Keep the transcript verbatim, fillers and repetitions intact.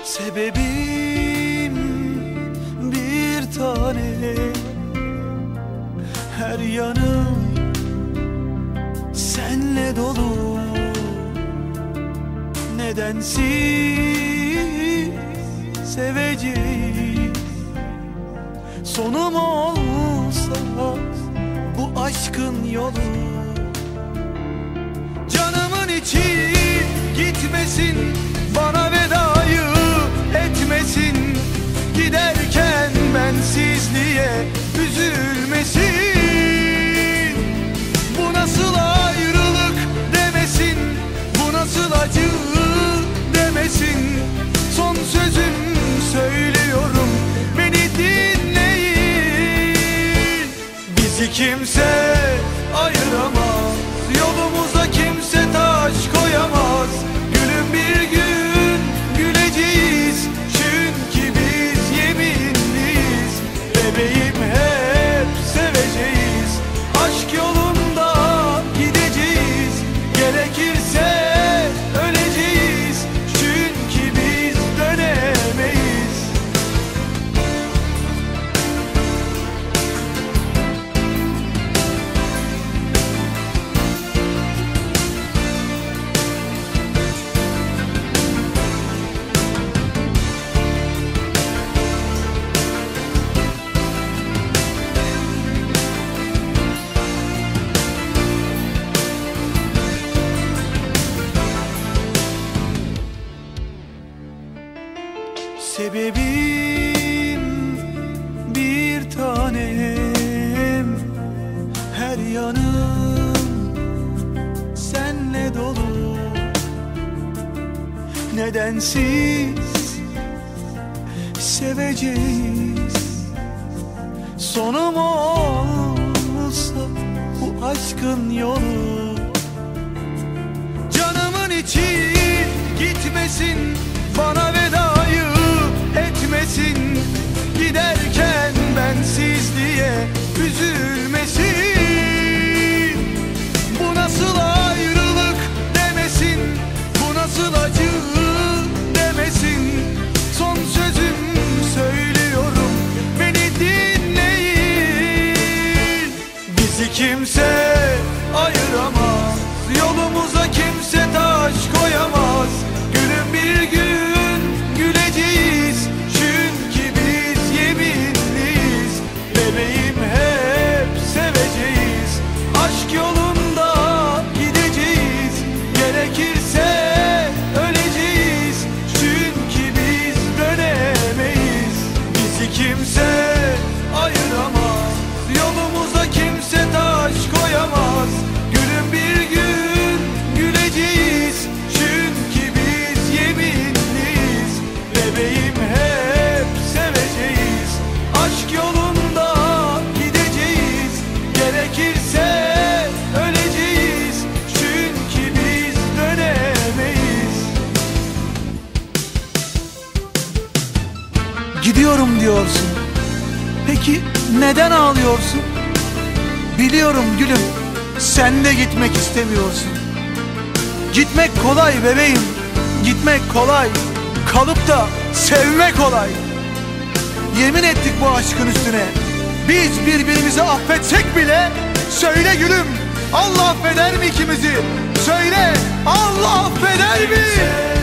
Sebebim bir tane, her yanım senle dolu. Nedensiz seveceğim, sonum olsa bu aşkın yolu. Canımın içi gitmesin, bana vedayı etmesin. Giderken bensizliğe üzülmesin. Bu nasıl ayrılık demesin, bu nasıl acı demesin. Son sözüm söylüyorum, beni dinleyin. Bizi kimse ayıramaz, yolumuza kimse taş koyamaz. Gülüm bir gün güleceğiz, çünkü biz yeminliyiz. Bebeğim hep seveceğiz, aşk yolunda gideceğiz. Gerekirse öleceğiz, çünkü biz dönemeyiz. Sebebim bir tanem, her yanım senle dolu. Nedensiz seveceğiz, sonum olsa bu aşkın yolu. Canımın içi gitmesin, bana vedayı etmesin. Giderken bensizliğe üzülmesin. Bu nasıl ayrılık demesin, bu nasıl acı demesin. Son sözüm söylüyorum, beni dinleyin. Bizi kimse ayıramaz, yolumuza kimse taş koyamaz. Gülüm bir gün güleceğiz, çünkü biz yeminliyiz. Bebeğim hep seveceğiz, aşk yolunda gideceğiz. Gerekirse öleceğiz, çünkü biz dönemeyiz. Bizi kimse ayıramaz, yolumuza kimse taş koyamaz. Gülüm bir gün güleceğiz, çünkü biz yeminliyiz. Bebeğim hep seveceğiz, aşk yolunda gideceğiz. Gerekirse öleceğiz, çünkü biz dönemeyiz. Gidiyorum diyorsun, peki neden ağlıyorsun? Biliyorum gülüm, sen de gitmek istemiyorsun. Gitmek kolay bebeğim, gitmek kolay. Kalıp da sevmek kolay. Yemin ettik bu aşkın üstüne, biz birbirimizi affetsek bile. Söyle gülüm, Allah affeder mi ikimizi? Söyle, Allah affeder mi?